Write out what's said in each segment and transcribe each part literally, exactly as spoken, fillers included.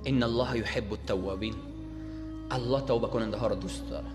ان الله يحب التوابین، الله توبه کننده ها رو دوست داره.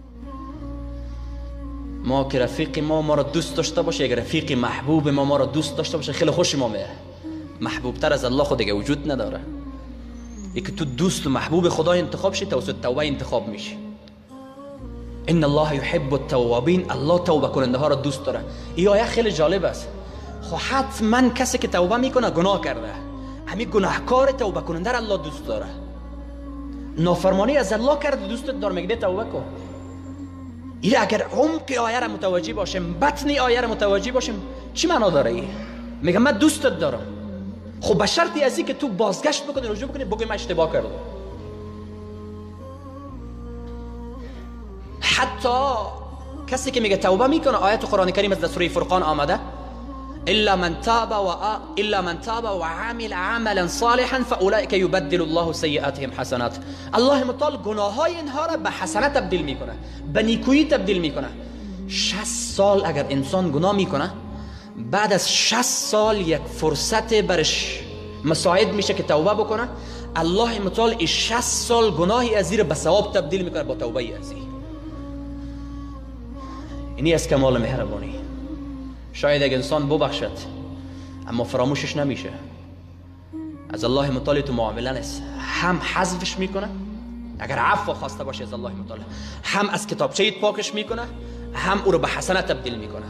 ما که رفیق ما ما رو دوست داشته باشه، اگر رفیق محبوب ما ما رو دوست داشته باشه، خیلی خوش ما میه. محبوب تر از الله خود دیگه وجود نداره. یکی تو دوست و محبوب خدا انتخاب شی، توسط توبه انتخاب میشی. ان الله يحب التوابین، الله توبه کننده ها رو دوست داره. این آیه خیلی جالب است. خب حتما کسی که توبه میکنه گناه کرده، همین گناهکار توبه کننده را الله دوست داره. نافرمانی از الله کرد، دوستت داره، میگه توبه کن. این اگر عمق آیه را متوجه باشیم، بطن آیه را متوجه باشیم، چی معنا داره این؟ میگه من دوستت دارم. خب به شرطی از این که تو بازگشت بکنی، رجوع بکنی، بگوی من اشتباه کردم. حتی کسی که میگه توبه میکنه، آیت قرآن کریم از در سوره فرقان آمده، الا من تاب و الا من تاب و عمل عملا صالحا فاولئک یبدل الله سیئاتهم حسنات. الله متعال گناه های اینها را به حسنات تبدیل میکنه، به نیکویی تبدیل میکنه. شصت سال اگر انسان گناه میکنه، بعد از شصت سال یک فرصت برش مساعد میشه که توبه بکنه، الله متعال این شصت سال گناهی از این به ثواب تبدیل میکنه با توبه از این. اینی از کمال مهربانی. شاید اگه انسان ببخشد اما فراموشش نمیشه، از الله متعال تو معامله نیست، هم حذفش میکنه اگر عفو خواسته باشه از الله متعال، هم از کتابچه پاکش میکنه، هم او رو به حسنه تبدیل میکنه.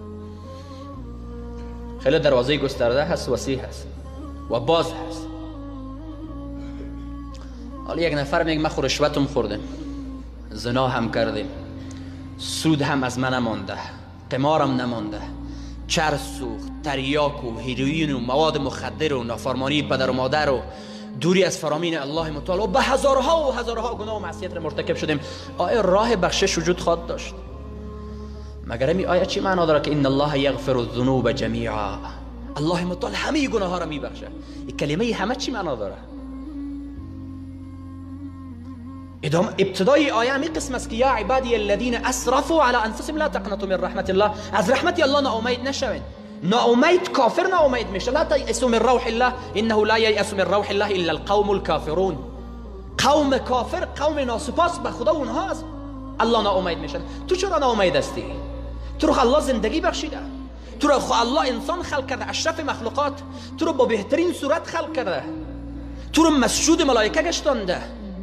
خیلی دروازه گسترده هست، وسیع هست و باز هست. حالا یک نفر میگه من خود رشوتم خوردم، زنا هم کردیم، سود هم از من نمانده، قمارم نمانده، چرس و تریاک و هیروئین و مواد مخدر و نافرمانی پدر و مادر و دوری از فرامین الله متعال و به هزارها و هزارها گناه و معصیت را مرتکب شدیم. آیا راه بخشش وجود خواهد داشت؟ مگر این آیه چی معنا داره که ان الله یغفر الذنوب جمیعا، الله متعال همه گناه ها را میبخشه؟ این کلمه همه چی معنا داره؟ ادام ابتدای آیه همین قسم است که یا عبادی الذین اسرفوا علی انفسهم لا تقنطوا من رحمت الله، از رحمت الله ناامید نشوین. ناامید کافر ناامید میشه. لا تیأسوا من روح الله انه لا ییأس من روح الله الا القوم الكافرون. قوم کافر، قوم ناسپاس به خدا اونها است الله ناامید میشن. تو چرا ناامید هستی؟ تو رو الله زندگی بخشیده، تو رو الله انسان خلق کرده، اشرف مخلوقات، تو رو با بهترین صورت خلق کرده، تو رو مسجود ملائکه گشتانده،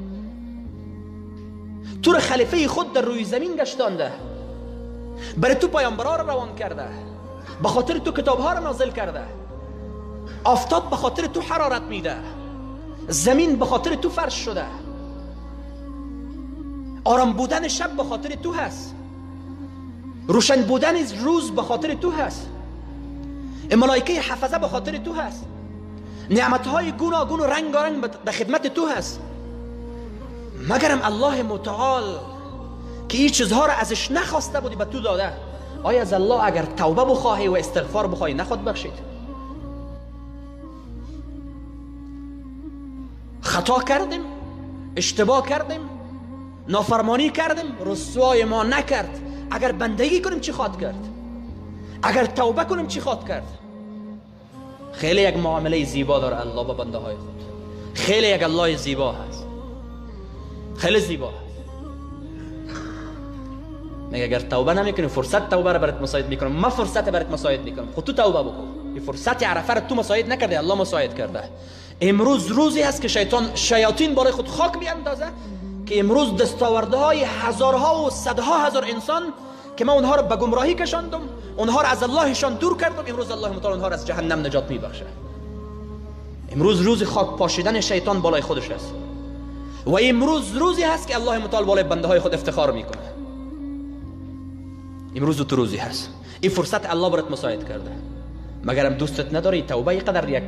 تو رو خلیفه خود در روی زمین گشتانده، برای تو پیامبرا رو روان کرده، به خاطر تو کتابها رو نازل کرده، آفتاب به خاطر تو حرارت میده، زمین به خاطر تو فرش شده، آرام بودن شب به خاطر تو هست، روشن بودن روز به خاطر تو هست، ملائکه حفظه به خاطر تو هست، نعمتهای گوناگون و رنگارنگ به خدمت تو هست. مگرم الله متعال که این چیزها را ازش نخواسته بودی به تو داده، آیا از الله اگر توبه بخواهی و استغفار بخواهی نخواد بخشید؟ خطا کردیم، اشتباه کردیم، نافرمانی کردیم، رسوای ما نکرد. اگر بندگی کنیم چی خواهد کرد؟ اگر توبه کنیم چی خواهد کرد؟ خیلی یک معامله زیبا داره الله با بنده های خود. خیلی یک الله زیبا هست، خیلی زیبا هست. میگه اگر توبه نمیکنی فرصت توبه را برات مساعد میکنم، ما فرصت برات مساعد میکنم، خود تو توبه بکن. این فرصت عرفه را تو مساعد نکرده، الله مساعد کرده. امروز روزی هست که شیطان شیاطین برای خود خاک بیاندازه که امروز دستاورده های هزارها و صدها هزار انسان که من اونها را به گمراهی کشاندم، اونها را از اللهشان دور کردم، امروز الله متعال اونها را از جهنم نجات میبخشه. امروز روز خاک پاشیدن شیطان بالای خودش است و امروز روزی هست که الله متعال بالای بنده های خود افتخار میکنه. امروز تو روزی هست، این فرصت الله برات مساعد کرده. مگرم دوستت نداری، توبه قدر یک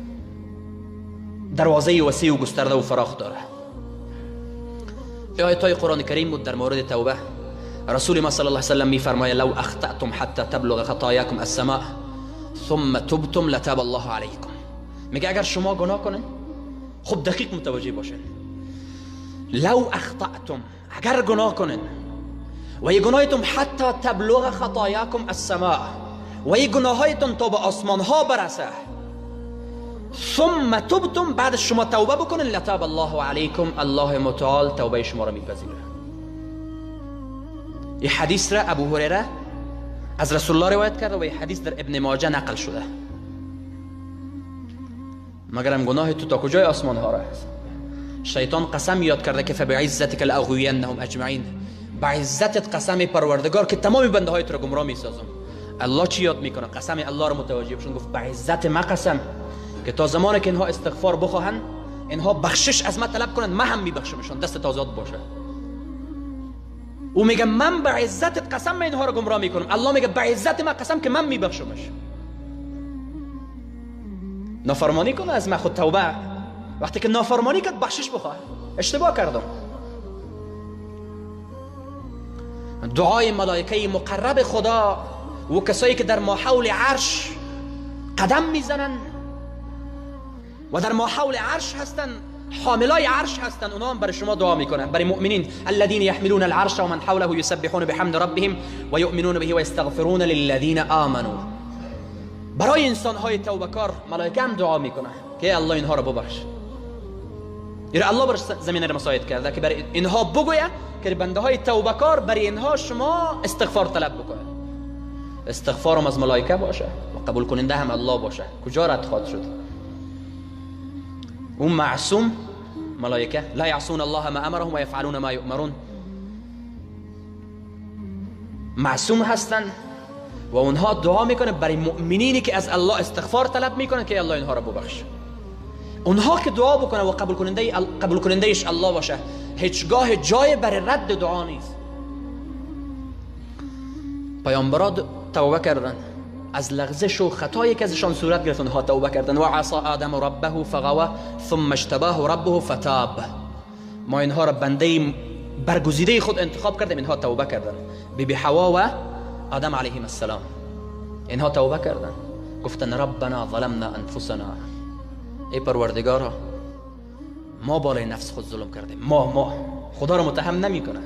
دروازه وسیع و گسترده و فراخ داره. آیات قرآن کریم بود در مورد توبه. رسول ما صلی الله علیه و سلم میفرماید لو اخطأتم حتى تبلغ خطاياكم السماء ثم تبتم لتاب الله علیکم. میگه اگر شما گناه کنین، خب دقیق متوجه باشین، لو اخطأتم، اگر گناه کنین و یه گناهتون حتی تبلغ خطاياكم السماء، و یه گناهایتون تا به آسمان ها برسه، ثم تبتم، بعد شما توبه بکنین، لتاب الله علیکم، الله متعال توبه شما را میپذیره. این حدیث را ابو هریره از رسول الله روایت کرده و این حدیث در ابن ماجه نقل شده. مگرم گناه تو تا کجای آسمان ها را هست؟ شیطان قسم یاد کرده که فبعزتک لاغوینهم اجمعین، با عزتت قسم پروردگار که تمام بنده های تو را گمراه میسازم. الله چی یاد میکنه؟ قسم الله را متوجه بشن، گفت با عزت ما قسم که تا زمانی که اینها استغفار بخواهند، اینها بخشش از ما طلب کنند، من هم میبخشمشون، دست آزاد باشه. او میگه من با عزتت قسم من اینها را گمراه میکنم، الله میگه با عزت ما قسم که من میبخشمش. نافرمانی کنه از ما خود توبه، وقتی که نافرمانی کرد بخشش بخواه، اشتباه کردم. دعای ملائکه مقرب خدا و کسایی که در ماحول عرش قدم میزنن و در ماحول عرش هستن، حاملای عرش هستن، اونا هم برای شما دعا میکنن، برای مؤمنین. الذين يحملون العرش ومن حوله يسبحون بحمد ربهم ويؤمنون به ويستغفرون للذين آمنوا. برای انسان های توبه کار ملائکه هم دعا میکنن که الله اینها را ببخش. یعنی الله بر زمین را مساعد کرده که برای اینها بگویه که بنده های توبه کار برای اینها شما استغفار طلب بکنه. استغفار هم از ملائکه باشه و قبول کننده هم الله باشه، کجا رد خواهد شد؟ اون معصوم ملائکه لا یعصون الله ما امرهم و یفعلون ما یؤمرون، معصوم هستن و اونها دعا میکنه برای مؤمنینی که از الله استغفار طلب میکنه که الله اینها را ببخش. اونها که دعا بکنه و قبول کننده قبول کنندهش الله باشه، هیچگاه جای برای رد دعا نیست. پیامبران توبه کردن از لغزش و خطایی که ازشان صورت گرفت، اونها توبه کردن. و عصا آدم ربه فغوا ثم اجتباه ربه فتاب. ما اینها را بنده برگزیده خود انتخاب کردیم، اینها توبه کردن. بی بی حوا و آدم علیهم السلام اینها توبه کردن، گفتن ربنا ظلمنا انفسنا، ای پروردگارا ما بالای نفس خود ظلم کردیم، ما ما خدا را متهم نمی کنه.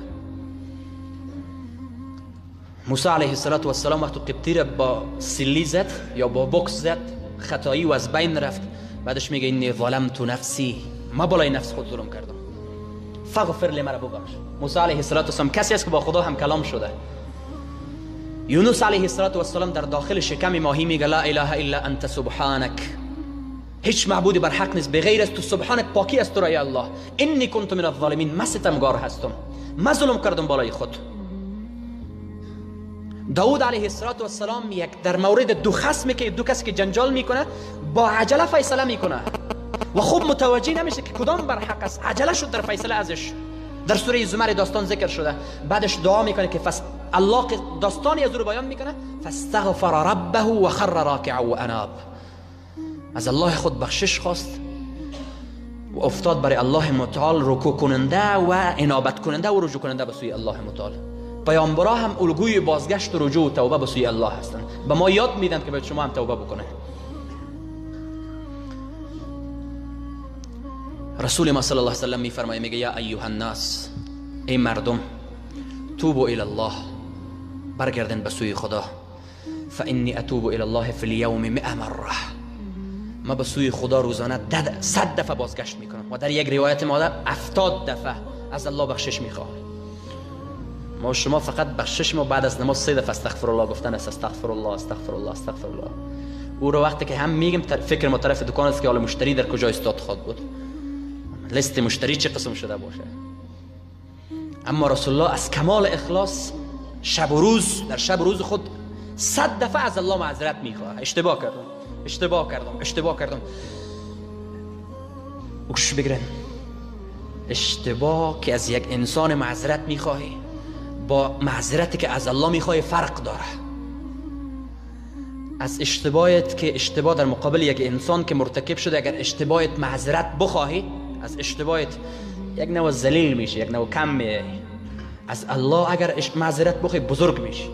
موسی علیه السلام وقتی قبطی را با سلی زد یا با بوکس زد، خطایی و از بین رفت، بعدش میگه اینی ظلمت نفسی، ما بالای نفس خود ظلم کردم، فغفر لی، مرا ببخش. موسی علیه السلام کسی است که با خدا هم کلام شده. یونس علیه السلام در داخل شکم ماهی میگه لا اله الا انت سبحانک، هیچ معبودی بر حق نیست بغیر از تو، سبحانک، پاکی از تو را یا الله، انی کنت من الظالمین، من ستمگار هستم، من ظلم کردم بالای خود. داود علیه السلام یک در مورد دو خصمی که دو کسی که جنجال میکنه با عجله فیصله میکنه و خوب متوجه نمیشه که کدام بر حق است، عجله شد در فیصله ازش. در سوره زمر داستان ذکر شده، بعدش دعا میکنه که فس الله داستانی از او رو بیان میکنه، فاستغفر ربه و خر راکعا و اناب، از الله خود بخشش خواست و افتاد برای الله متعال رکوع کننده و انابت کننده و رجوع کننده به سوی الله متعال. پیامبرا هم الگوی بازگشت و رجوع و توبه به سوی الله هستند، به ما یاد میدن که باید شما هم توبه بکنه. رسول ما صلی الله علیه و سلم میفرماید، میگه یا ایها الناس، ای مردم، توبوا الی الله، برگردن به سوی خدا، فانی اتوب الی الله فی اليوم مئة مره، ما به سوی خدا روزانه صد دفعه بازگشت میکنم و در یک روایت مادر هفتاد دفعه از الله بخشش میخوام. ما شما فقط بخشش ما بعد از نماز سه دفعه استغفر الله گفتن است، استغفر الله استغفر الله استغفر الله. او رو وقتی که هم میگم فکر ما طرف دکان است که حالا مشتری در کجا استاد خود بود، لیست مشتری چه قسم شده باشه. اما رسول الله از کمال اخلاص شب و روز در شب و روز خود صد دفعه از الله معذرت میخواه. اشتباه کردم اشتباه کردم اشتباه کردم گوش بگیرن، اشتباه که از یک انسان معذرت میخواهی با معذرتی که از الله میخواهی فرق داره. از اشتباهت که اشتباه در مقابل یک انسان که مرتکب شده، اگر اشتباهت معذرت بخواهی، از اشتباهت یک نوع ذلیل میشه، یک نوع کم میه. از الله اگر معذرت بخواهی بزرگ میشه.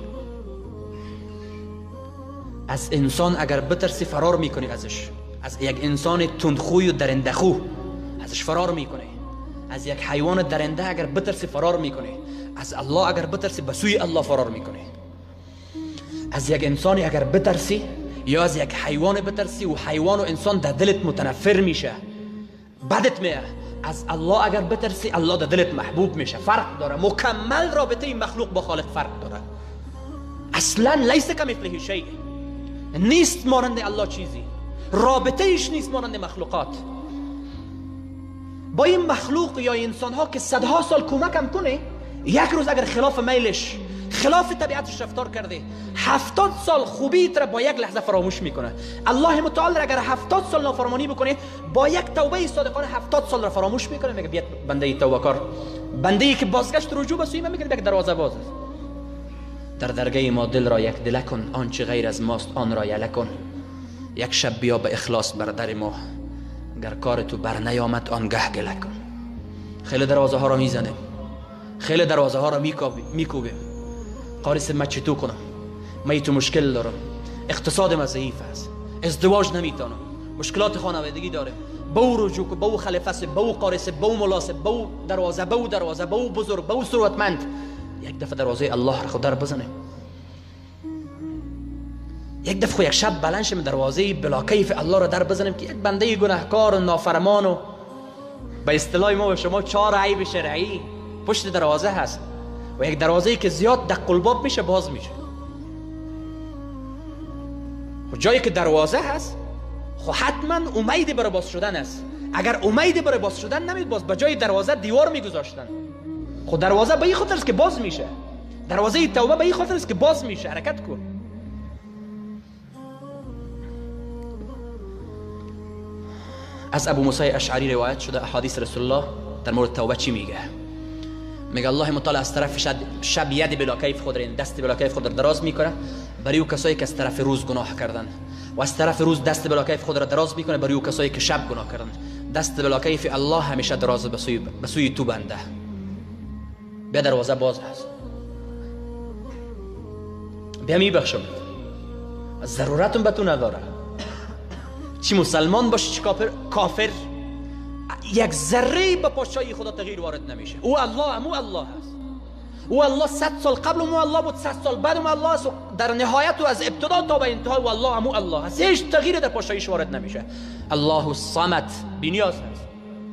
از انسان اگر بترسی فرار میکنی ازش، از یک انسان تندخوی و درندخو ازش فرار میکنی. از یک حیوان درنده اگر بترسی فرار میکنی. از الله اگر بترسی به سوی الله فرار میکنی. از یک انسانی اگر بترسی یا از یک حیوان بترسی و حیوان و انسان در دلت متنفر میشه، بدت میه. از الله اگر بترسی الله در دلت محبوب میشه. فرق داره، مکمل رابطه این مخلوق با خالق فرق داره. اصلا لیس کمثله شیء، نیست مانند الله چیزی، رابطه ایش نیست مانند مخلوقات. با این مخلوق یا انسان ها که صدها سال کمکم کنه، یک روز اگر خلاف میلش خلاف طبیعتش رفتار کرده، هفتاد سال خوبی تر با یک لحظه فراموش میکنه. الله متعال اگر هفتاد سال نافرمانی بکنه، با یک توبه صادقانه هفتاد سال را فراموش میکنه. میگه بیاد بنده توبه کار، بنده ای که بازگشت رجوع به سوی من، میگه یک دروازه باز است. در درگاه ما دل را یک دل کن، آنچه غیر از ماست آن را یله کن. یک شب بیا به اخلاص بر در ما، گر کار تو بر نیامد آنگه گله کن. خیلی دروازه ها را میزنه، خیلی دروازه ها را میکوبه. قاری سه من چطور کنم؟ من تو مشکل دارم، اقتصادم ضعیف است، ازدواج نمیتونم، مشکلات خانوادگی داره، بو رجوع کو، بو خلیفه، بو قاری سه، بو ملاسه، بو دروازه، بو دروازه، بو بزرگ، بو ثروتمند. یک دفعه دروازه الله را خود در بزنه. یک دفعه یک شب بلند شم دروازه بلا کیف الله را در بزنم که یک بنده گناهکار و نافرمان و به اصطلاح ما و شما چهار عیب شرعی پشت دروازه هست و یک دروازه‌ای که زیاد دق الباب میشه باز میشه. و جایی که دروازه هست خب حتما امیدی برای باز شدن است. اگر امیدی برای باز شدن نمید، باز به جای دروازه دیوار میگذاشتن. خب دروازه به این خاطر است که باز میشه، دروازه توبه به این خاطر است که باز میشه. حرکت کن. از ابو موسی اشعری روایت شده احادیث رسول الله در مورد توبه چی میگه؟ میگه الله متعال از طرف شب, شب ید بلا کیف خود را، دست بلا کیف خود را دراز میکنه برای او کسایی که از طرف روز گناه کردن، و از طرف روز دست بلا کیف خود را دراز میکنه برای او کسایی که شب گناه کردن. دست بلا کیف الله همیشه دراز به سوی به سوی تو بنده. بیا دروازه باز هست، بیا میبخشم، ضرورتم به تو نداره. چی مسلمان باشی چی کافر، کافر یک ذره به پادشاهی خدا تغییر وارد نمیشه. او الله مو الله هست. او الله صد سال قبل مو الله بود، صد سال بعد مو الله است. در نهایت و از ابتدا تا به انتها و الله مو الله هست. هیچ تغییر در پادشاهیش وارد نمیشه. الله الصمد، بی‌نیاز هست.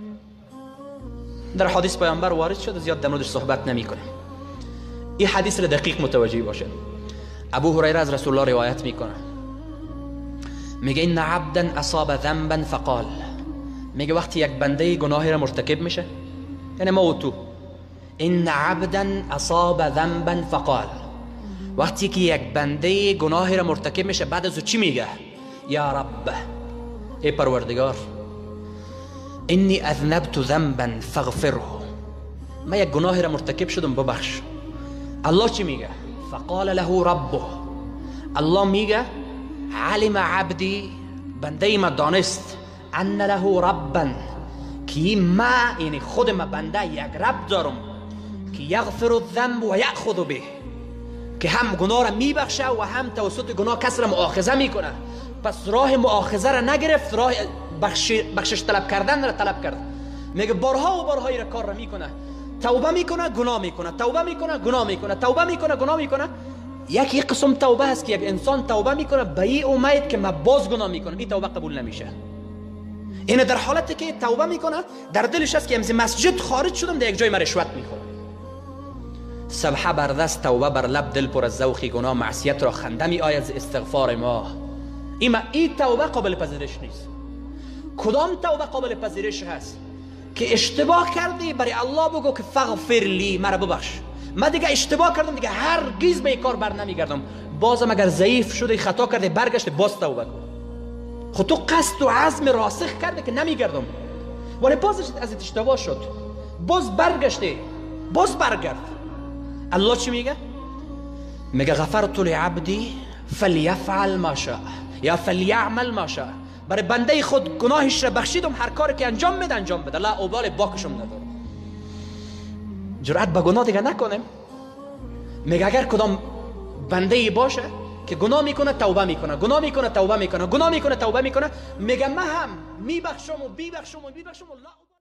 در حدیث پیامبر وارد شده، زیاد در موردش صحبت نمیکنه. این حدیث را دقیق متوجه باشید. ابو هریره از رسول الله روایت میکنه، میگه ان عبدا اصاب ذنبا فقال، میگه وقتی یک بنده گناهی را مرتکب میشه، یعنی ما و تو، ان عبدا اصاب ذنبا فقال، وقتی که یک بنده گناهی را مرتکب میشه بعد از او چی میگه؟ یا رب، ای پروردگار، انی اذنبت ذنبا فاغفره، من یک گناهی را مرتکب شدم ببخش. الله چی میگه؟ فقال له ربه، الله میگه علم عبدی، بنده ما دانست، ان له ربا، که ما یعنی خود ما بنده یک رب دارم که یغفر الذنب و یأخذ به، که هم گناه را میبخشه و هم توسط گناه کس را مؤاخذه میکنه. پس راه مؤاخذه را نگرفت، راه بخش بخشش طلب کردن را طلب کرد. میگه بارها و بارها این کار را میکنه، توبه میکنه گناه میکنه، توبه میکنه گناه میکنه، توبه میکنه گناه میکنه. یکی قسم توبه هست که یک انسان توبه میکنه به این امید که من باز گناه میکنم، این توبه قبول نمیشه. این در حالتی که توبه میکنه در دلش هست که از مسجد خارج شدم، در یک جای من رشوت میخورم. سبحه بر دست، توبه بر لب، دل پر از ذوق گناه، معصیت را خنده می آید ز استغفار ما. این این توبه قابل پذیرش نیست. کدام توبه قابل پذیرش هست؟ که اشتباه کردی برای الله بگو که فغفر لی، مرا ببخش، من دیگه اشتباه کردم، دیگه هرگز به این کار بر نمیگردم. بازم اگر ضعیف شده خطا کرده برگشت باز توبه کن. خود تو قصد و عزم راسخ کرده که نمیگردم، ولی بازش از اشتباه شد، باز برگشته، باز برگرد. الله چی میگه؟ میگه غفرت لعبدی فلیفعل ما شاء یا فلیعمل ما شاء، برای بنده خود گناهش را بخشیدم، هر کاری که انجام بده انجام بده، لا ابال باکشم ندارم، جرأت به گناه دیگه نکنم. میگه اگر کدام بنده ای باشه که گناه میکنه توبه میکنه، گناه میکنه توبه میکنه، گناه میکنه توبه میکنه، میگه من هم میبخشم و بیبخشم و بیبخشم و لا